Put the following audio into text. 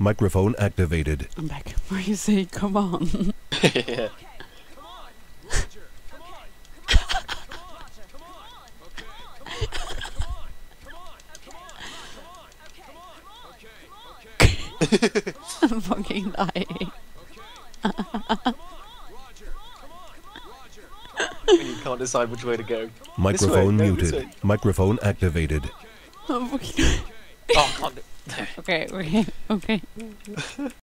Microphone activated. I'm back. Where you say, come on. Yeah. I'm fucking dying. You can't decide which way to go. Microphone This way, no, this muted. way. Microphone activated. I'm fucking Oh, God. okay, okay, okay.